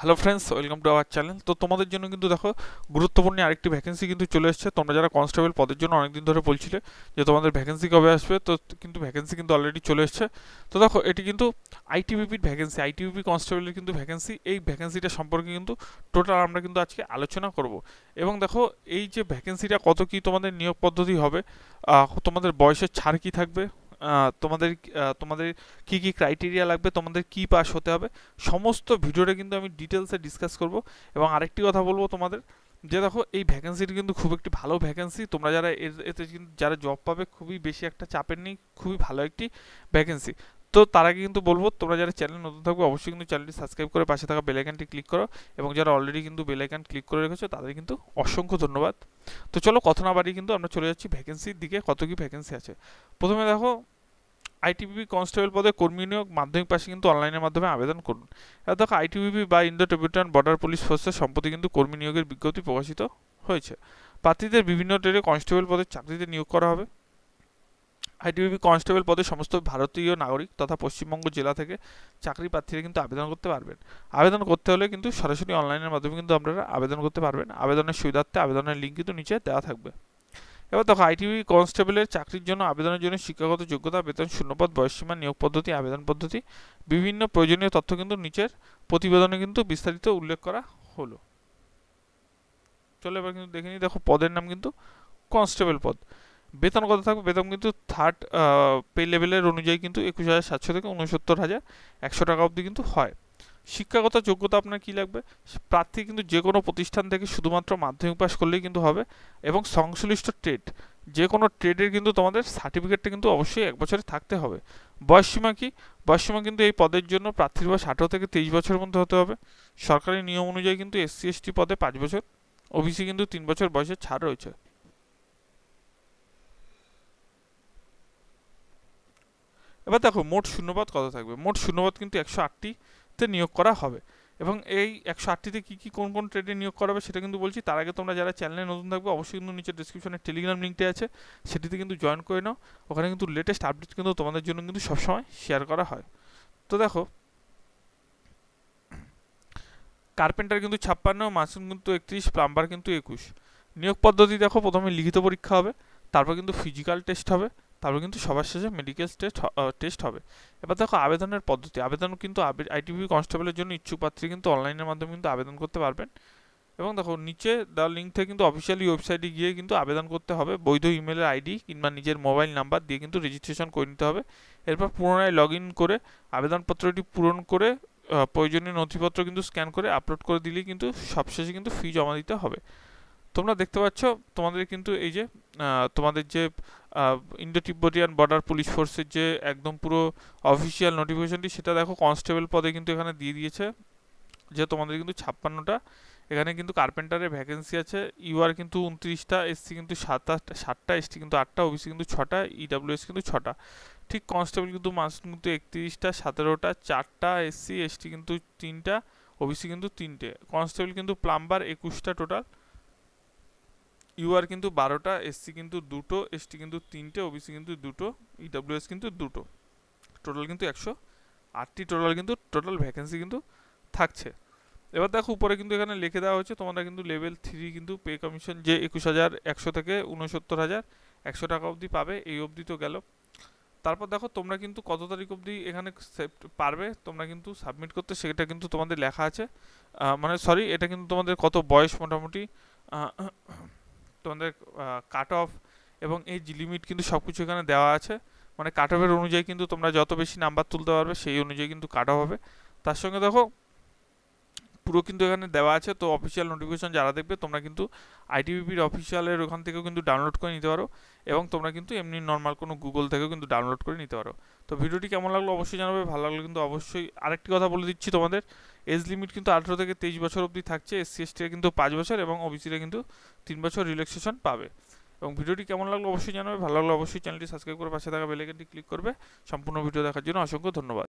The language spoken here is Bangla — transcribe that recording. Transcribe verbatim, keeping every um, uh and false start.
Hello friends, welcome to our channel. তো তোমাদের জন্য কিন্তু দেখো গুরুত্বপূর্ণ আরেকটি ভ্যাকেন্সি কিন্তু চলে এসেছে। তোমরা যারা কনস্টেবল পদের জন্য অনেকদিন ধরে বলছিলে যে তোমাদের ভ্যাকেন্সি কবে আসবে, তো কিন্তু ভ্যাকেন্সি কিন্তু অলরেডি চলে এসেছে। তো দেখো এটি কিন্তু আইটিবিপির ভ্যাকেন্সি, আইটিবিপি কনস্টেবলের কিন্তু ভ্যাকেন্সি। এই ভ্যাকেন্সিটা সম্পর্কে কিন্তু টোটাল আমরা কিন্তু আজকে আলোচনা করব। এবং দেখো এই যে ভ্যাকেন্সিটা কত কি তোমাদের নিয়োগ পদ্ধতি হবে, আহ, তোমাদের বয়সের ছাড় কি থাকবে, আহ, তোমাদের আহ, তোমাদের কি কি ক্রাইটেরিয়া লাগবে, তোমাদের কি পাস হতে হবে, সমস্ত ভিডিওটা কিন্তু আমি ডিটেলসে ডিসকাস করব। এবং আরেকটি কথা বলবো তোমাদের, যে দেখো এই ভ্যাকেন্সিটি কিন্তু খুব একটি ভালো ভ্যাকেন্সি। তোমরা যারা এর- এতে কিন্তু যারা জব পাবে, খুবই বেশি একটা চাপের নেই, খুবই ভালো একটি ভ্যাকেন্সি। তো তার আগে কিন্তু বলবো, তোমরা যারা চ্যানেল নতুন থাকবে অবশ্যই কিন্তু চ্যানেলটি সাবস্ক্রাইব করে পাশে থাকা বেল আইকনটি ক্লিক করো। এবং যারা অলরেডি কিন্তু বেল আইকন ক্লিক করে রেখেছো তাদের কিন্তু অসংখ্য ধন্যবাদ। তো চলো কথা না বাড়িয়ে কিন্তু আমরা চলে যাচ্ছি ভ্যাকেন্সির দিকে, কত কি ভ্যাকেন্সি আছে। প্রথমে দেখো, আইটিবিপি কনস্টেবল পদে কর্মী নিয়োগ, মাধ্যমিক পাশে কিন্তু অনলাইনের মাধ্যমে আবেদন করুন। এবার দেখো আইটিবিপি বা ইন্দো টিবেটান বর্ডার পুলিশ ফোর্সের সম্প্রতি কিন্তু কর্মী নিয়োগের বিজ্ঞপ্তি প্রকাশিত হয়েছে। প্রার্থীদের বিভিন্ন ট্রেডে কনস্টেবল পদে চাকরিতে নিয়োগ করা হবে। আইটিবিপি কনস্টেবল পদে সমস্ত ভারতীয় নাগরিক তথা পশ্চিমবঙ্গ জেলা থেকে চাকরি প্রার্থীরা কিন্তু আবেদন করতে পারবেন। আবেদন করতে হলে কিন্তু সরাসরি অনলাইনের মাধ্যমে কিন্তু আপনারা আবেদন করতে পারবেন। আবেদনের সুবিধার্থে আবেদনের লিঙ্ক কিন্তু নিচে দেওয়া থাকবে। এবার দেখো আইটিবি কনস্টেবলের চাকরির জন্য আবেদনের জন্য শিক্ষাগত যোগ্যতা, বেতন, শূন্যপদ, বয়সসীমা, নিয়োগ পদ্ধতি, আবেদন পদ্ধতি, বিভিন্ন প্রয়োজনীয় তথ্য কিন্তু নিচের প্রতিবেদনে কিন্তু বিস্তারিত উল্লেখ করা হলো। চলো এবার কিন্তু দেখে নিই। দেখো পদের নাম কিন্তু কনস্টেবল পদ। বেতন কত থাকবে? বেতন কিন্তু থার্ড পে লেভেলের অনুযায়ী কিন্তু একুশ হাজার সাতশো থেকে উনসত্তর হাজার একশো টাকা অবধি কিন্তু হয়। শিক্ষাগত যোগ্যতা আপনার কি লাগবে? প্রার্থী কিন্তু যে কোনো প্রতিষ্ঠান থেকে শুধুমাত্র মাধ্যমিক পাস করলেই কিন্তু হবে। এবং সংশ্লিষ্ট ট্রেড, যে কোনো ট্রেডের কিন্তু তোমাদের সার্টিফিকেটটা কিন্তু অবশ্যই এক বছরে থাকতে হবে। বয়সসীমা কি? বয়সসীমা কিন্তু এই পদের জন্য প্রার্থীর বয়স আঠারো থেকে তেইশ বছরের মধ্যে হতে হবে। সরকারি নিয়ম অনুযায়ী কিন্তু এসসি এসটি পদে পাঁচ বছর, ওবিসি কিন্তু তিন বছর বয়সের ছাড় রয়েছে। এবার দেখো মোট শূন্যপদ কত থাকবে। মোট শূন্যপদ কিন্তু একশো আটটিতে নিয়োগ করা হবে। এবং এই একশো আটটিতে কী কী কোন কোন ট্রেডে নিয়োগ করা হবে সেটা কিন্তু বলছি। তার আগে তোমরা যারা চ্যানেলে নতুন থাকবে অবশ্যই কিন্তু নিচে ডিসক্রিপশনে টেলিগ্রাম লিঙ্কটি আছে, সেটিতে কিন্তু জয়েন করে নাও। ওখানে কিন্তু লেটেস্ট আপডেট কিন্তু তোমাদের জন্য কিন্তু সবসময় শেয়ার করা হয়। তো দেখো, কার্পেন্টার কিন্তু ছাপ্পান্ন, মাসুম কিন্তু একত্রিশ, প্লাম্বার কিন্তু একুশ। নিয়োগ পদ্ধতি দেখো, প্রথমে লিখিত পরীক্ষা হবে, তারপর কিন্তু ফিজিক্যাল টেস্ট হবে, তারপর কিন্তু সবার শেষে মেডিকেল টেস্ট টেস্ট হবে। এবার দেখো আবেদনের পদ্ধতি। আবেদন কিন্তু আইটিবি কনস্টেবলের জন্য ইচ্ছুক প্রার্থী কিন্তু অনলাইনের মাধ্যমে কিন্তু আবেদন করতে পারবেন। এবং দেখো নিচে দেওয়া লিঙ্ক থেকে কিন্তু অফিসিয়ালি ওয়েবসাইটে গিয়ে কিন্তু আবেদন করতে হবে। বৈধ ইমেলের আইডি কিংবা নিজের মোবাইল নাম্বার দিয়ে কিন্তু রেজিস্ট্রেশন করে নিতে হবে। এরপর পুনরায় লগ ইন করে আবেদনপত্রটি পূরণ করে আহ, প্রয়োজনীয় নথিপত্র কিন্তু স্ক্যান করে আপলোড করে দিলেই কিন্তু সবশেষে কিন্তু ফি জমা দিতে হবে। তোমরা দেখতে পাচ্ছ তোমাদের কিন্তু এই যে আহ, তোমাদের যে ইন্ডো তিব্বতিয়ান বর্ডার পুলিশ ফোর্সের যে একদম পুরো অফিসিয়াল নোটিফিকেশনটি, সেটা দেখো কনস্টেবল পদে কিন্তু এখানে দিয়ে দিয়েছে। যে তোমাদের কিন্তু ছাপ্পান্নটা এখানে কিন্তু কার্পেন্টারের ভ্যাকেন্সি আছে। ইউআর কিন্তু উনত্রিশটা, এসসি কিন্তু সাত আটটা সাতটা, এসটি কিন্তু আটটা, ওবিসি কিন্তু ছটা, ইডাব্লিউএস কিন্তু ছটা। ঠিক কনস্টেবল কিন্তু মাস কিন্তু একত্রিশটা, সতেরোটা, চারটা, এসসি এসটি কিন্তু তিনটা, ওবিসি কিন্তু তিনটে। কনস্টেবল কিন্তু প্লাম্বার একুশটা টোটাল, ইউআর কিন্তু বারোটা, এসসি কিন্তু দুটো, এসটি কিন্তু তিনটে, ওবিসি কিন্তু দুটো, ইডাব্লিউএস কিন্তু দুটো। টোটাল কিন্তু একশো আটটি টোটাল কিন্তু টোটাল ভ্যাকেন্সি কিন্তু থাকছে। এবার দেখো উপরে কিন্তু এখানে লিখে দেওয়া হচ্ছে তোমরা কিন্তু লেভেল থ্রি কিন্তু পে কমিশন যে একুশ হাজার একশো থেকে উনসত্তর হাজার একশো টাকা অবধি পাবে। এই অবধি তো গেল। তারপর দেখো তোমরা কিন্তু কত তারিখ অবধি এখানে পারবে তোমরা কিন্তু সাবমিট করতে, সেটা কিন্তু তোমাদের লেখা আছে। মানে সরি, এটা কিন্তু তোমাদের কত বয়স মোটামুটি, তোমাদের কাট অফ এবং এজ লিমিট কিন্তু সব কিছু এখানে দেওয়া আছে। মানে কাট অফের অনুযায়ী কিন্তু তোমরা যত বেশি নাম্বার তুলতে পারবে সেই অনুযায়ী কিন্তু কাট অফ হবে। তার সঙ্গে দেখো পুরো কিন্তু এখানে দেওয়া আছে। তো অফিসিয়াল নোটিফিকেশন যারা দেখবে তোমরা কিন্তু আইটিবিপির অফিসিয়ালের ওখান থেকেও কিন্তু ডাউনলোড করে নিতে পারো। এবং তোমরা কিন্তু এমনি নর্মাল কোনো গুগল থেকেও কিন্তু ডাউনলোড করে নিতে পারো। তো ভিডিওটি কেমন লাগলো অবশ্যই জানাবে। ভালো লাগলো কিন্তু অবশ্যই। আরেকটি কথা বলে দিচ্ছি তোমাদের, এজ লিমিট কিন্তু আঠেরো থেকে তেইশ বছর অবধি থাকছে। এসসি এসটিরা কিন্তু পাঁচ বছর এবং ওবিসিরা কিন্তু তিন বছর রিল্যাক্সেশন পাবে। এবং ভিডিওটি কেমন লাগলো অবশ্যই জানাবে। ভালো লাগলো অবশ্যই চ্যানেলটি সাবস্ক্রাইব করে পাশে থাকা বেল আইকনটি ক্লিক করবে। সম্পূর্ণ ভিডিও দেখার জন্য অসংখ্য ধন্যবাদ।